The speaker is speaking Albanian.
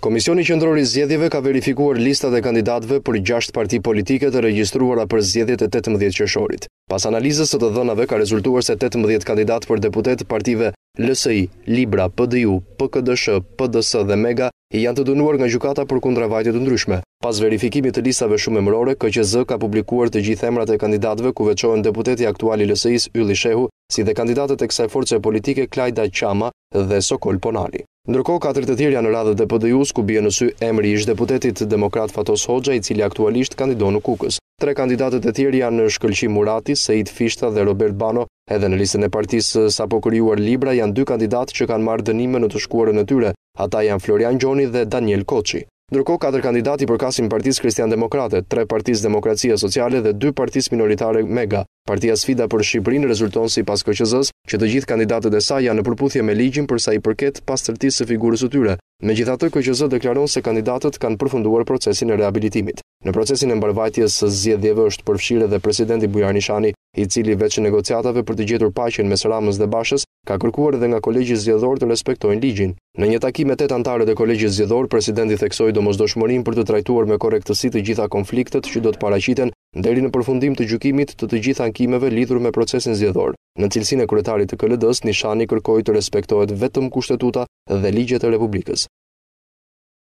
Komisioni Qendror I Zgjedhjeve ka verifikuar listat e kandidatëve për 6 parti politike të regjistruara për zgjedhjet e 18 qershorit. Pas analizës së të dhënave ka rezultuar se 18 kandidatë për deputet partive LSI, Libra, PDU, PKDSH, PDS dhe Mega janë të dënuar nga gjykata për kundravajtje të ndryshme. Pas verifikimit të listave shumëemërore, KQZ ka publikuar të gjithë emrat e kandidatëve ku veçohen deputeti aktual I LSI-s Ylli Shehu, si dhe kandidatët e kësaj force politike Klajda Qama dhe Sokol Ponari. Ndërkohë, 4 të tjerë janë në radhët e PDU-s ku bie në sy emri I ish-deputetit demokrat Fatos Hoxha, I cili aktualisht kandidon në Kukës. 3 kandidatët e tjerë janë Shkëlqim Murati, Seid Fishta dhe Robert Bano. Edhe në listën e partisë sapo krijuar Libra janë 2 kandidatë që kanë marrë dënime në të shkuarën e tyre. Ata janë Florian Gjoni dhe Daniel Koçi. Ndërkohë, 4 kandidatë I përkasin Partisë Kristian-Demokrate, 3 Partisë Demokracia Sociale dhe 2 partisë minoritare Mega. Partia Sfida për Shqipërinë rezulton sipas KQZ-s që të gjithë kandidatët e saj janë në përputhje me ligjin për sa I përket pastërtisë së figurës së tyre. Megjithatë, KQZ deklaron se kandidatët kanë përfunduar procesin e rehabilitimit. Në procesin e mbarvajtjes së zgjedhjeve është përfshirë edhe presidenti Bujar Nishani, I cili veç negociatave për të gjetur paqen mes Ramës dhe Bashës, ka kërkuar edhe nga Kolegji Zgjedhor të respektojnë ligjin. Në një takim me 8 anëtarët e Kolegjit Zgjedhor, presidenti theksoi domosdoshmërinë për të trajtuar me korrektësi të gjitha konfliktet që do të paraqiten deri në përfundim të gjykimit të gjitha ankimeve lidhur me procesin zgjedhor. Në cilësinë e kryetarit të KLD-s, Nishani kërkoi të respektohet vetëm kushtetuta dhe ligjet e Republikës.